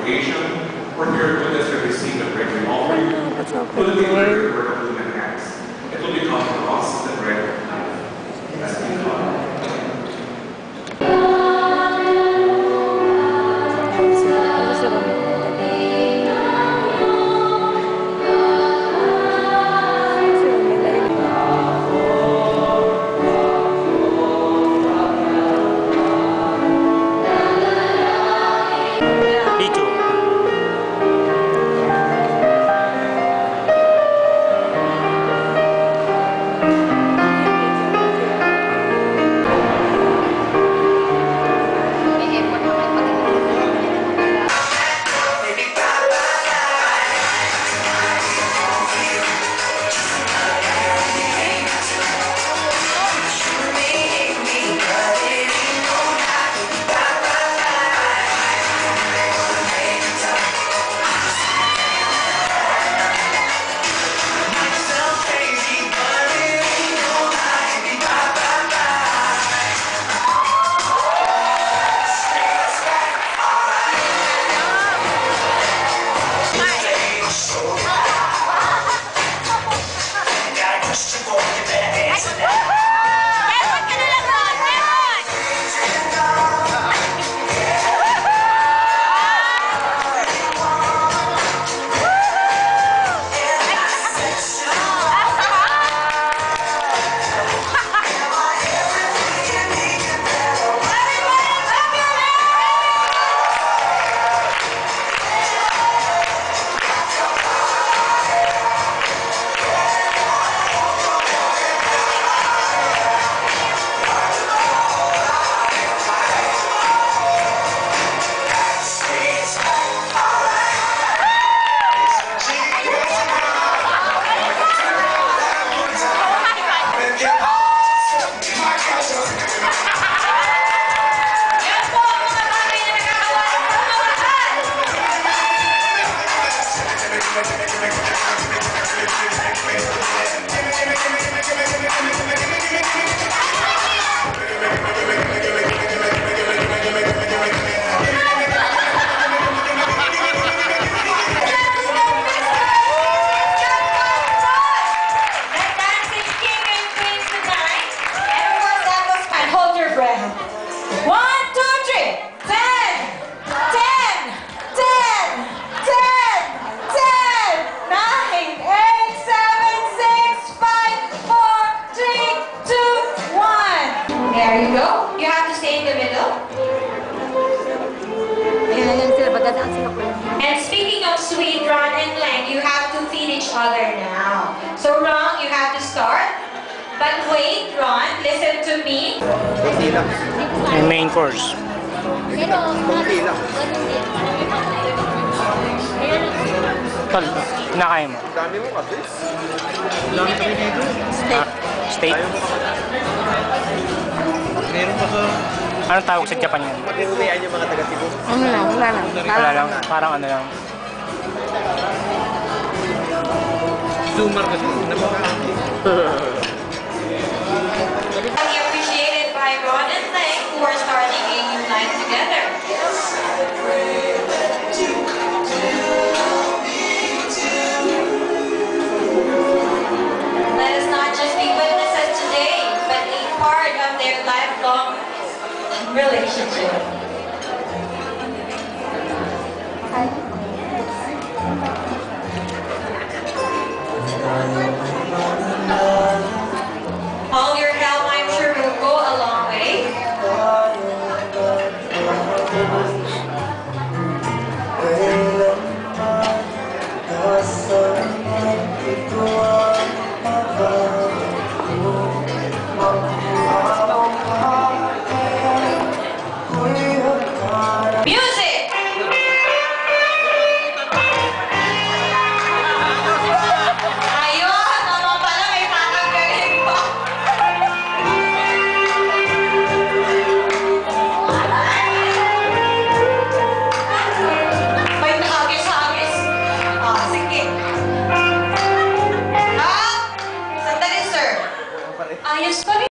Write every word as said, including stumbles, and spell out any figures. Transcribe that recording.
congregation, or if you're with us to receive the bread we offer you, put it in the word of human hands. It will become for us the bread of life. Let's be God. And speaking of sweet, Ron and Glenn, you have to feed each other now. So Ron, you have to start. But wait, Ron, listen to me. Yung main course. Tol, kinakain mo? Dami mo kasi. Dami kami dito. Steak. Steak? Meron pa sa... Anong tawag sa Japan yan? Pag-iulian yung mga taga-Cebu. Ano lang, wala lang. Wala lang, parang ano lang. Zoomer kasi, napaka-angki. Be appreciated by Ron and Glenn who are starting a new life together. Let us not just be witnesses today, but a part of their lifelong relationship. All your help, I'm sure, will go a long way.